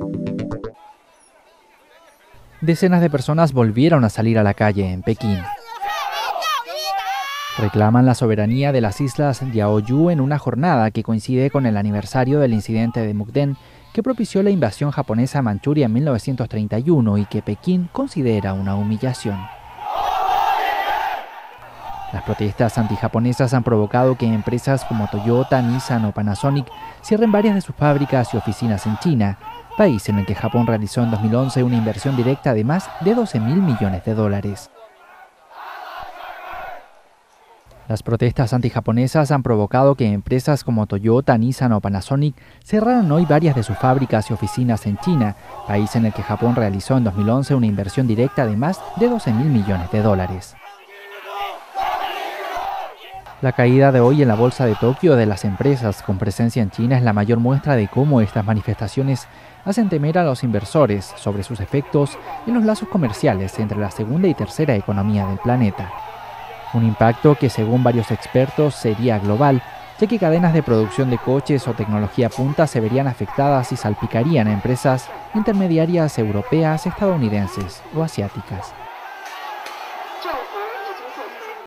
Decenas de personas volvieron a salir a la calle en Pekín. Reclaman la soberanía de las islas Diaoyu en una jornada que coincide con el aniversario del incidente de Mukden, que propició la invasión japonesa a Manchuria en 1931 y que Pekín considera una humillación. Las protestas antijaponesas han provocado que empresas como Toyota, Nissan o Panasonic cierren varias de sus fábricas y oficinas en China, país en el que Japón realizó en 2011 una inversión directa de más de 12.000 millones de dólares. Las protestas antijaponesas han provocado que empresas como Toyota, Nissan o Panasonic cerraran hoy varias de sus fábricas y oficinas en China, país en el que Japón realizó en 2011 una inversión directa de más de 12.000 millones de dólares. La caída de hoy en la bolsa de Tokio de las empresas con presencia en China es la mayor muestra de cómo estas manifestaciones hacen temer a los inversores sobre sus efectos en los lazos comerciales entre la segunda y tercera economía del planeta. Un impacto que, según varios expertos, sería global, ya que cadenas de producción de coches o tecnología punta se verían afectadas y salpicarían a empresas intermediarias europeas, estadounidenses o asiáticas.